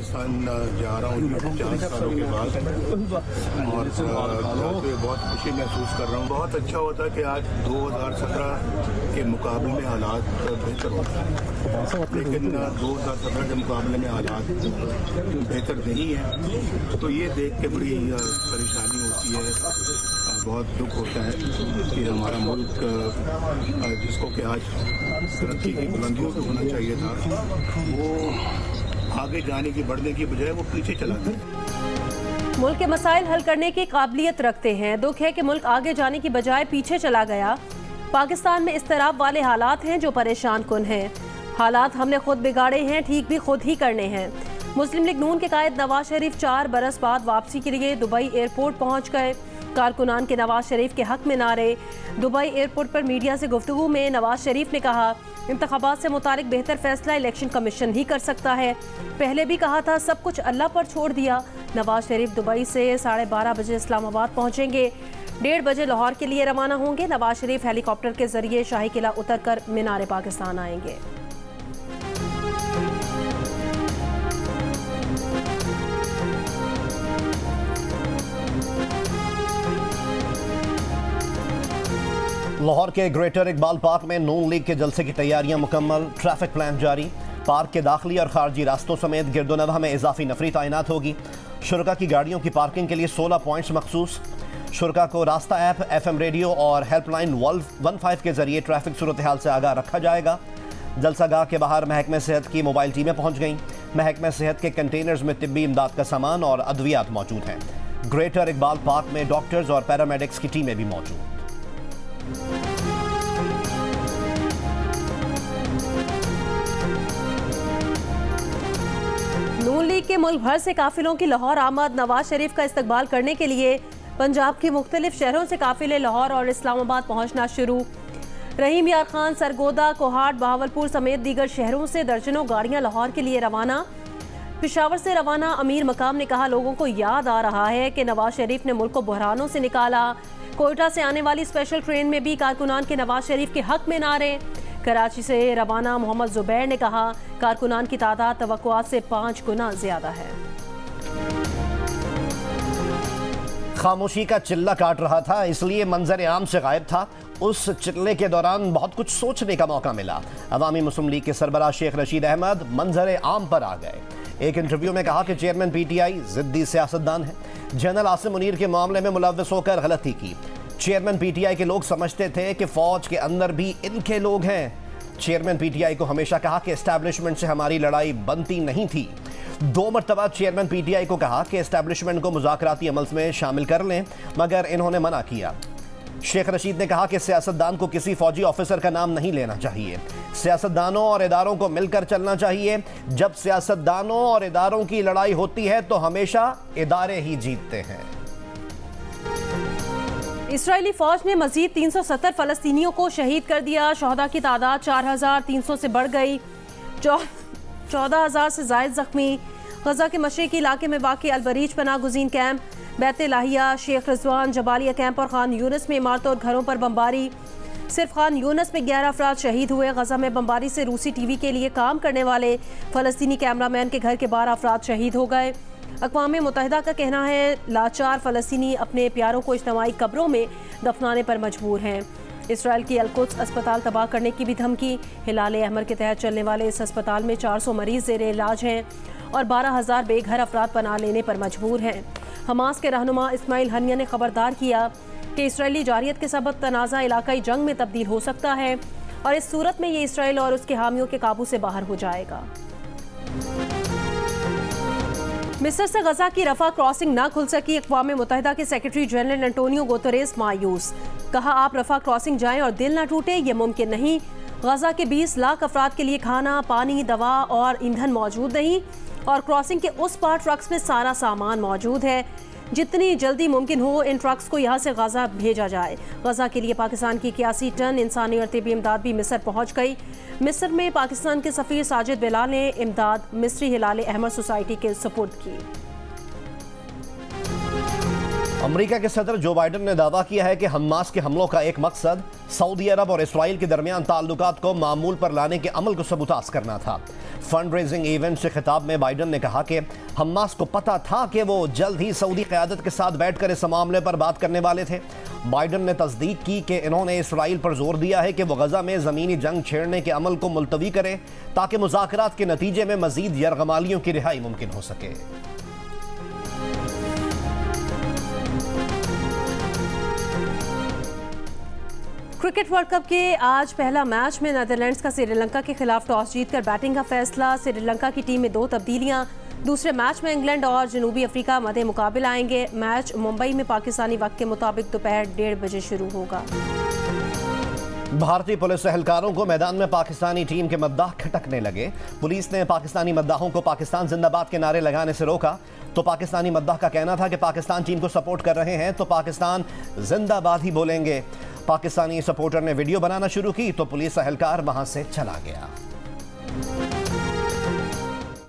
पाकिस्तान जा रहा हूँ 50 सालों के बाद और बहुत खुशी महसूस कर रहा हूँ। बहुत अच्छा होता है कि आज 2017 के मुकाबले में हालात बेहतर होते हैं, लेकिन 2017 के मुकाबले में हालात बेहतर नहीं है। तो ये देख के बड़ी परेशानी होती है, बहुत दुख होता है कि हमारा मुल्क जिसको कि आज तरक्की की बुलंदियों पर होना चाहिए था, वो आगे जाने की बढ़ने की बजाय वो पीछे चला गया। मुल्क के मसाइल हल करने की काबिलियत रखते हैं। दुख है कि मुल्क आगे जाने की बजाय पीछे चला गया। पाकिस्तान में इस्तिराब वाले हालात हैं जो परेशान कुन हैं। हालात हमने खुद बिगाड़े हैं, ठीक भी खुद ही करने हैं। मुस्लिम लीग नून के कायद नवाज शरीफ 4 बरस बाद वापसी के लिए दुबई एयरपोर्ट पहुंच गए। कारकुनान के नवाज शरीफ के हक में नारे। दुबई एयरपोर्ट पर मीडिया से गुफ्तगू में नवाज शरीफ ने कहा, इंतखाबात से मुतालिक बेहतर फैसला इलेक्शन कमीशन ही कर सकता है। पहले भी कहा था, सब कुछ अल्लाह पर छोड़ दिया। नवाज शरीफ दुबई से 12:30 बजे इस्लामाबाद पहुंचेंगे। 1:30 बजे लाहौर के लिए रवाना होंगे। नवाज शरीफ हेलीकॉप्टर के जरिए शाही किला उतरकर मीनार पाकिस्तान आएंगे। लाहौर के ग्रेटर इकबाल पार्क में नून लीग के जलसे की तैयारियां मुकम्मल। ट्रैफिक प्लान जारी। पार्क के दाखिली और खारजी रास्तों समेत गिरदोनवा में इजाफी नफरी तैनात होगी। शुरका की गाड़ियों की पार्किंग के लिए 16 पॉइंट्स मखसूस। शुरका को रास्ता ऐप, FM रेडियो और हेल्पलाइन 15 के जरिए ट्रैफिक सूरत हाल से आगाह रखा जाएगा। जलसागाह के बाहर महकमे सेहत की मोबाइल टीमें पहुंच गईं। महकमे सेहत के कंटेनर्स में तिब्बी इमदाद का सामान और अद्वियात मौजूद हैं। ग्रेटर इकबाल पार्क में डॉक्टर्स और पैरामेडिक्स की टीमें भी मौजूद। नून लीग के मुल्क भर से काफिलों की लाहौर आमद। नवाज शरीफ का इस्तकबाल करने के लिए पंजाब के मुख्तलिफ शहरों से काफिले लाहौर और इस्लामाबाद पहुंचना शुरू। रहीम यार खान, सरगोदा, कोहाट, बहावलपुर समेत दीगर शहरों से दर्जनों गाड़ियां लाहौर के लिए रवाना। पेशावर से रवाना अमीर मकाम ने कहा, लोगों को याद आ रहा है कि नवाज शरीफ ने मुल्क को बहरानों से निकाला। कोयटा से आने वाली स्पेशल ट्रेन में भी कारकुनान के नवाज शरीफ के हक में नारे। कराची से रवाना मोहम्मद जुबैर ने कहा, कारकुनान की तादाद तवक्कुआत से 5 गुना ज्यादा है। खामोशी का चिल्ला काट रहा था, इसलिए मंजर आम से गायब था। उस चिल्ले के दौरान बहुत कुछ सोचने का मौका मिला। अवामी मुस्लिम लीग के सरबराह शेख रशीद अहमद मंजर आम पर आ गए। एक इंटरव्यू में कहा कि चेयरमैन PTI जिद्दी सियासतदान है। जनरल आसिम मुनीर के मामले में मुलव्वस होकर गलती की। चेयरमैन PTI के लोग समझते थे कि फौज के अंदर भी इनके लोग हैं। चेयरमैन PTI को हमेशा कहा कि एस्टैब्लिशमेंट से हमारी लड़ाई बनती नहीं थी। 2 मरतबा चेयरमैन PTI को कहा कि एस्टैब्लिशमेंट को मुज़ाकराती अमल में शामिल कर लें, मगर इन्होंने मना किया। शेख रशीद ने कहा कि सियासतदान को किसी फौजी ऑफिसर का नाम नहीं लेना चाहिए। सियासतदानों और इदारों को मिलकर चलना चाहिए। जब सियासतदानों और इदारों की लड़ाई होती है तो हमेशा इदारे ही जीतते हैं। इस्राएली फौज ने मजीद 370 फलस्तीनियों को शहीद कर दिया। शहदा की तादाद 4300 से बढ़ गई। 14,000 से जायद जख्मी। गजा के मशरकी इलाके में वाक़ अलबरीज पनाह गुज़ीन कैंप, बैत लाहिया, शेख रिजवान, जबालिया कैंप और खान यूनस में इमारतों और घरों पर बमबारी। सिर्फ खान यूनस में 11 अफराद शहीद हुए। गजा में बमबारी से रूसी TV के लिए काम करने वाले फ़लस्तीनी कैमरामैन के घर के 12 अफराद शहीद हो गए। अक़वाम मुत्तहिदा का कहना है, लाचार फ़लस्तीनी अपने प्यारों को इज्तमाई कब्रों में दफनाने पर मजबूर हैं। इसराइल की अल-कुद्स अस्पताल तबाह करने की भी धमकी। हिलाल अहमर के तहत चलने वाले इस अस्पताल में 400 मरीज ज़ेरे इलाज हैं और 12,000 बेघर अफराद पनाह लेने पर मजबूर हैं। हमास के रहनुमा इस्माइल हनिया ने खबरदार किया कि इसराइली जारियत के सबब तनाज़ा इलाकाई जंग में तब्दील हो सकता है और इस सूरत में ये इसराइल और उसके हामियों के काबू से बाहर हो जाएगा। मिस्र से गजा की रफा क्रॉसिंग न खुल सकी। अक़वाम मुत्तहिदा के सेक्रेटरी जनरल एंटोनियो गुतेरेस मायूस। कहा, आप रफा क्रॉसिंग जाएं और दिल न टूटे, ये मुमकिन नहीं। गजा के 20 लाख अफराद के लिए खाना, पानी, दवा और ईंधन मौजूद नहीं और क्रॉसिंग के उस पार ट्रक्स में सारा सामान मौजूद है। जितनी जल्दी मुमकिन हो इन ट्रक्स को यहाँ से गजा भेजा जाए। गजा के लिए पाकिस्तान की 81 टन इंसानी और तिब्बी इमदाद भी मिस्र पहुँच गई। मिस्र में पाकिस्तान के सफ़ीर साजिद बिलाल ने इमदाद मिस्री हिलाल अहमर सोसाइटी के सुपुर्द की। अमेरिका के सदर जो बाइडन ने दावा किया है कि हमास के हमलों का एक मकसद सऊदी अरब और इसराइल के दरमियान ताल्लुकात को मामूल पर लाने के अमल को सबूतास करना था। फंड रेजिंग इवेंट से खिताब में बाइडन ने कहा कि हमास को पता था कि वो जल्द ही सऊदी क़यादत के साथ बैठकर इस मामले पर बात करने वाले थे। बाइडन ने तस्दीक की कि इन्होंने इसराइल पर जोर दिया है कि वो गजा में ज़मीनी जंग छेड़ने के अमल को मुलतवी करे ताकि मुज़ाकरात के नतीजे में मज़ीद यरगमालियों की रिहाई मुमकिन हो सके। क्रिकेट वर्ल्ड कप के आज पहला मैच में नीदरलैंड्स का श्रीलंका के खिलाफ टॉस जीतकर बैटिंग का फैसला। श्रीलंका की टीम में 2 तब्दीलियां। दूसरे मैच में इंग्लैंड और जनूबी अफ्रीका मध्य मुकाबले आएंगे। मैच मुंबई में पाकिस्तानी वक्त के मुताबिक दोपहर 1:30 बजे शुरू होगा। भारतीय पुलिस एहलकारों को मैदान में पाकिस्तानी टीम के मद्दाह खटकने लगे। पुलिस ने पाकिस्तानी मद्दाहों को पाकिस्तान जिंदाबाद के नारे लगाने से रोका तो पाकिस्तानी मद्दाह का कहना था कि पाकिस्तान टीम को सपोर्ट कर रहे हैं तो पाकिस्तान जिंदाबाद ही बोलेंगे। पाकिस्तानी सपोर्टर ने वीडियो बनाना शुरू की तो पुलिस एहलकार वहां से चला गया।